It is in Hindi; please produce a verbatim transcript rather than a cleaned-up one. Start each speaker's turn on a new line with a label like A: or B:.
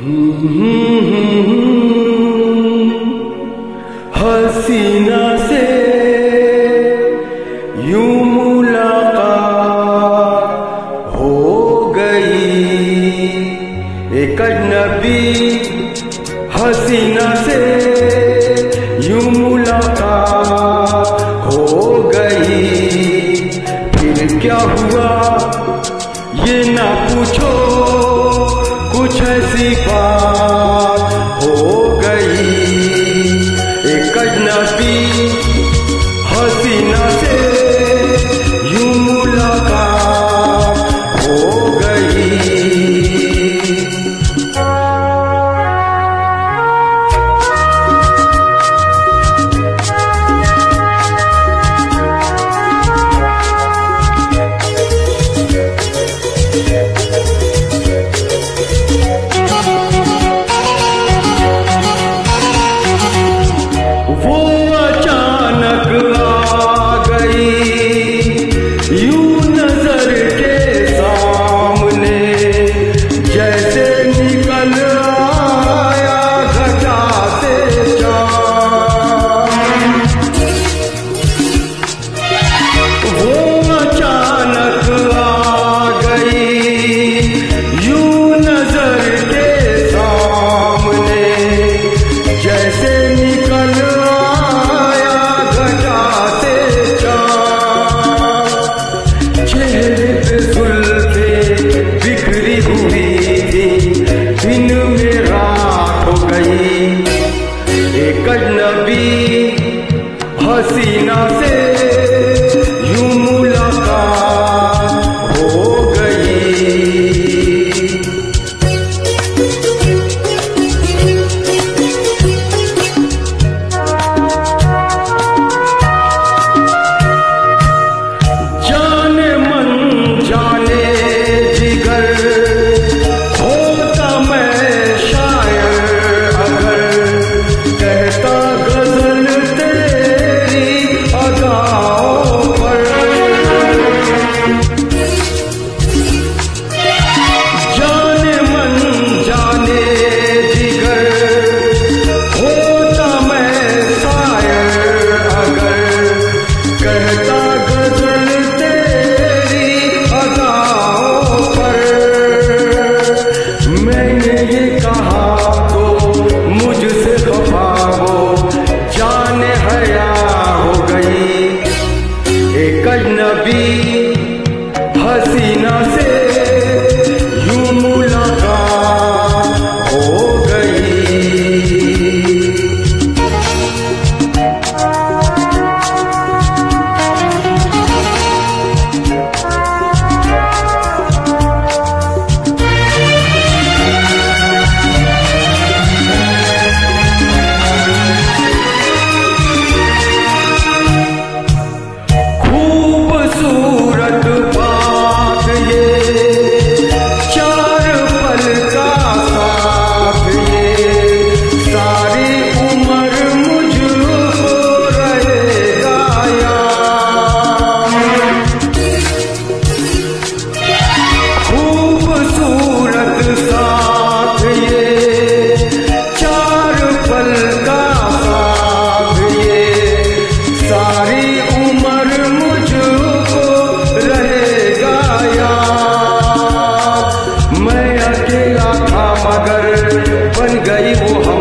A: हसीना से यूं मुलाकात हो गई, एक अजनबी हसीना से यूं मुलाकात हो गई। फिर क्या हुआ ये ना पूछो, कुछ ऐसी बात हो गई। एक अजनबी हसीना से यूं मुलाकात हो गई। वो अचानक आ गई यूं नजर के सामने, जैसे निकल आया घटा से चाँद। वो अचानक आ गई यूं नजर के सामने, जैसे निकल बिखरी हुई थी, दिन में रात हो गई। एक अजनबी हसीना से यूं मुलाकात हो गई। जाने मन जाने जिगर होता मैं शायर अगर, कहता गजल तेरी अदाओं पर। जाने मन जाने जिगर होता मैं शायर अगर, कहता गजल तेरी अदाओं पर। मैंने ये कहा तो मुझसे खफा हो, जाने हया हो गई। एक अजनबी हसीना से यूं मुलाकात हो गई। खूबसूरत बात ये, चार पल का साथ ये, सारी उम्र मुझको रहेगा याद। खूबसूरत साथ ये, चार पल का साथ ये, सारी उम्र मुझको रहेगा याद। मैं अकेला था मगर बन गई वो